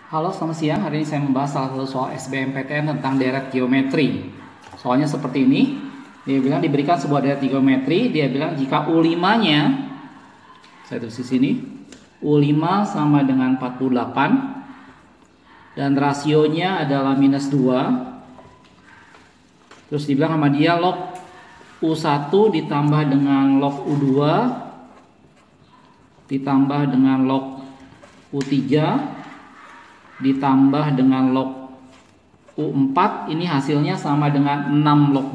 Halo, selamat siang. Hari ini saya membahas salah satu soal SBMPTN tentang deret geometri. Soalnya seperti ini. Dia bilang diberikan sebuah deret geometri. Dia bilang jika U5-nya, saya tulis di sini, U5 sama dengan 48 dan rasionya adalah minus 2. Terus dibilang sama dia log U1 ditambah dengan log U2 ditambah dengan log U3 ditambah dengan log U4, ini hasilnya sama dengan 6 log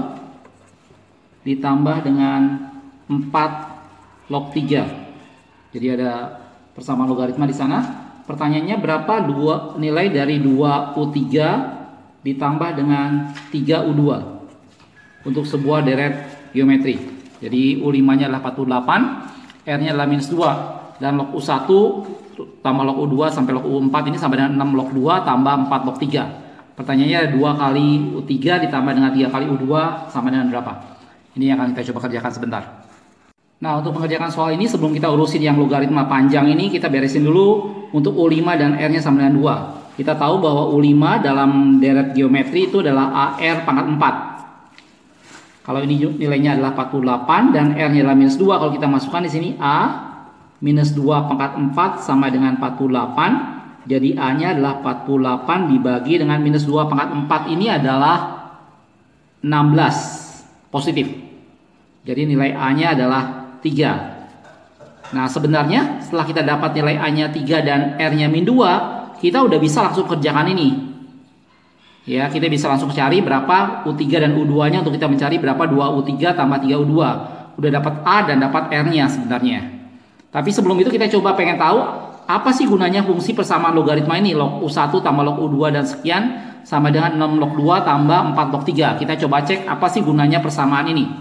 2 ditambah dengan 4 log 3. Jadi ada persamaan logaritma di sana. Pertanyaannya berapa nilai dari 2U3 ditambah dengan 3U2 untuk sebuah deret geometri. Jadi U5-nya adalah 48, R-nya adalah minus 2, dan log U1 tambah log U2 sampai log U4 ini sama dengan 6 log 2 tambah 4 log 3. Pertanyaannya 2 kali U3 ditambah dengan 3 kali U2 sama dengan berapa? Ini yang akan kita coba kerjakan sebentar. Nah, untuk mengerjakan soal ini sebelum kita urusin yang logaritma panjang ini, kita beresin dulu untuk U5 dan R-nya sama dengan 2. Kita tahu bahwa U5 dalam deret geometri itu adalah AR pangkat 4. Kalau ini nilainya adalah 48 dan R-nya adalah minus 2, kalau kita masukkan di sini A minus 2 pangkat 4 sama dengan 48. Jadi A-nya adalah 48 dibagi dengan minus 2 pangkat 4 ini adalah 16 positif. Jadi nilai A-nya adalah 3. Nah, sebenarnya setelah kita dapat nilai A-nya 3 dan R-nya min 2, kita udah bisa langsung kerjakan ini. Ya, kita bisa langsung cari berapa U3 dan U2-nya untuk kita mencari berapa 2U3 tambah 3U2. Udah dapat A dan dapat R-nya sebenarnya. Tapi sebelum itu kita coba pengen tahu apa sih gunanya fungsi persamaan logaritma ini, log U1 tambah log U2 dan sekian sama dengan 6 log 2 tambah 4 log 3. Kita coba cek apa sih gunanya persamaan ini.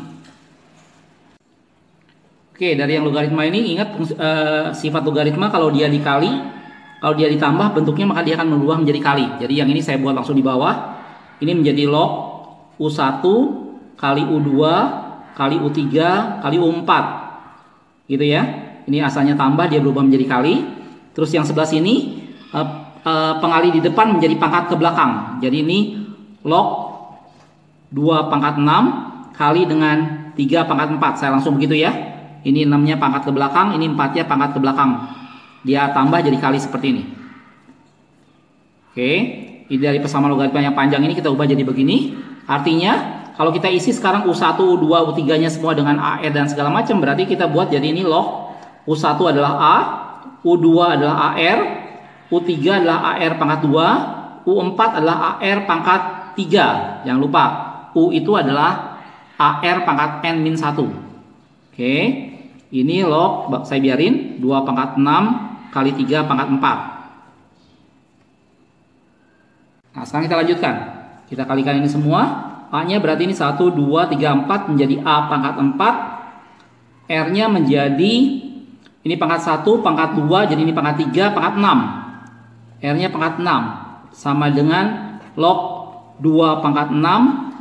Oke, dari yang logaritma ini ingat sifat logaritma kalau dia dikali, kalau dia ditambah bentuknya maka dia akan berubah menjadi kali. Jadi yang ini saya buat langsung di bawah. Ini menjadi log U1 kali U2 kali U3 kali U4. Gitu ya. Ini asalnya tambah, dia berubah menjadi kali. Terus yang sebelah sini pengali di depan menjadi pangkat ke belakang. Jadi ini log 2 pangkat 6 kali dengan 3 pangkat 4. Saya langsung begitu ya. Ini 6-nya pangkat ke belakang, ini 4-nya pangkat ke belakang. Dia tambah jadi kali seperti ini. Oke, ini dari persamaan logaritma yang panjang ini kita ubah jadi begini. Artinya kalau kita isi sekarang U1, U2, U3-nya semua dengan AR dan segala macam, berarti kita buat jadi ini log U1 adalah A, U2 adalah AR, U3 adalah AR pangkat 2, U4 adalah AR pangkat 3. Jangan lupa, U itu adalah AR pangkat N-1. Oke, ini log, saya biarin, 2 pangkat 6 kali 3 pangkat 4. Nah, sekarang kita lanjutkan. Kita kalikan ini semua. A-nya berarti ini 1, 2, 3, 4 menjadi A pangkat 4. R-nya menjadi, ini pangkat 1, pangkat 2, jadi ini pangkat 3, pangkat 6. R-nya pangkat 6. Sama dengan log 2 pangkat 6,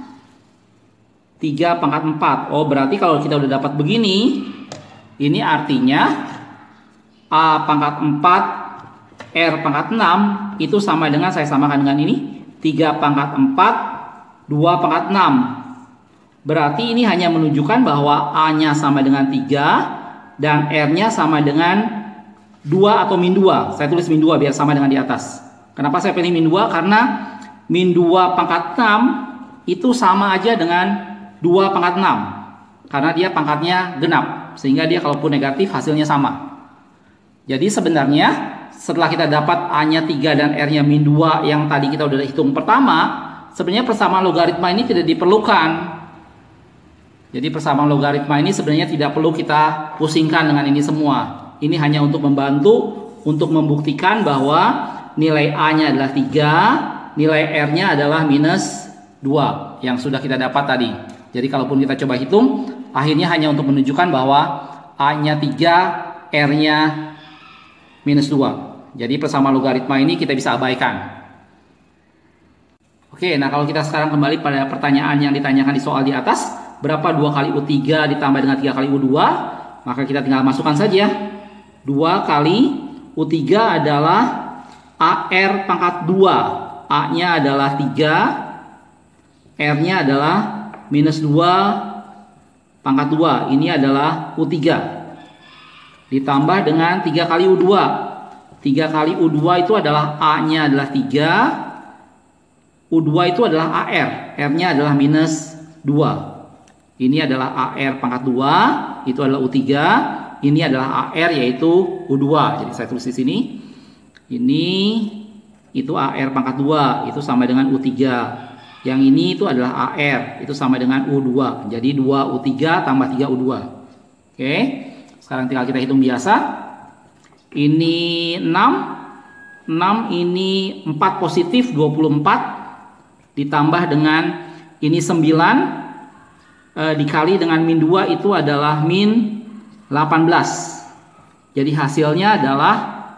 3 pangkat 4. Oh, berarti kalau kita udah dapat begini, ini artinya A pangkat 4, R pangkat 6, itu sama dengan, saya samakan dengan ini, 3 pangkat 4, 2 pangkat 6. Berarti ini hanya menunjukkan bahwa A-nya sama dengan 3, dan R-nya sama dengan 2 atau min 2. Saya tulis min 2 biar sama dengan di atas. Kenapa saya pilih min 2? Karena min 2 pangkat 6 itu sama aja dengan 2 pangkat 6. Karena dia pangkatnya genap. Sehingga dia kalaupun negatif hasilnya sama. Jadi sebenarnya setelah kita dapat A-nya 3 dan R-nya min 2 yang tadi kita udah hitung pertama, sebenarnya persamaan logaritma ini tidak diperlukan. Jadi persamaan logaritma ini sebenarnya tidak perlu kita pusingkan dengan ini semua. Ini hanya untuk membantu untuk membuktikan bahwa nilai A-nya adalah 3, nilai R-nya adalah minus 2 yang sudah kita dapat tadi. Jadi kalaupun kita coba hitung, akhirnya hanya untuk menunjukkan bahwa A-nya 3, R-nya minus 2. Jadi persamaan logaritma ini kita bisa abaikan. Oke, nah kalau kita sekarang kembali pada pertanyaan yang ditanyakan di soal di atas, berapa 2 kali U3 ditambah dengan 3 kali U2? Maka kita tinggal masukkan saja. 2 kali U3 adalah AR pangkat 2. A-nya adalah 3, R-nya adalah minus 2 pangkat 2. Ini adalah U3. Ditambah dengan 3 kali U2. 3 kali U2 itu adalah A-nya adalah 3. U2 itu adalah AR. R-nya adalah minus 2. Ini adalah AR pangkat 2. Itu adalah U3. Ini adalah AR yaitu U2. Jadi saya tulis di sini. Ini itu AR pangkat 2. Itu sama dengan U3. Yang ini itu adalah AR. Itu sama dengan U2. Jadi 2U3 tambah 3U2. Oke. Sekarang tinggal kita hitung biasa. Ini 6. 6 ini 4 positif 24. Ditambah dengan ini 9. Dikali dengan min 2 itu adalah min 18. Jadi hasilnya adalah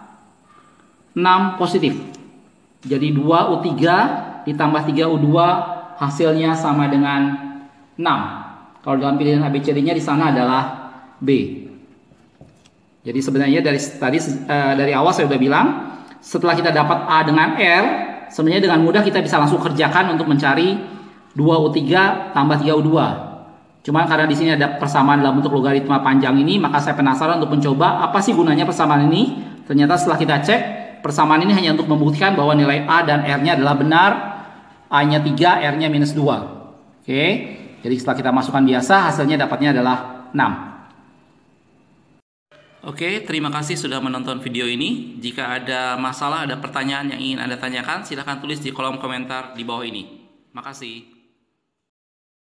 6 positif. Jadi 2U3 ditambah 3U2 hasilnya sama dengan 6. Kalau dalam pilihan ABCD-nya di sana adalah B. Jadi sebenarnya dari awal saya sudah bilang, setelah kita dapat A dengan R, sebenarnya dengan mudah kita bisa langsung kerjakan untuk mencari 2U3 tambah 3U2. Cuman karena di sini ada persamaan dalam bentuk logaritma panjang ini, maka saya penasaran untuk mencoba apa sih gunanya persamaan ini. Ternyata setelah kita cek, persamaan ini hanya untuk membuktikan bahwa nilai A dan R-nya adalah benar. A-nya 3, R-nya minus 2. Oke, jadi setelah kita masukkan biasa, hasilnya dapatnya adalah 6. Oke, terima kasih sudah menonton video ini. Jika ada masalah, ada pertanyaan yang ingin Anda tanyakan, silahkan tulis di kolom komentar di bawah ini. Makasih.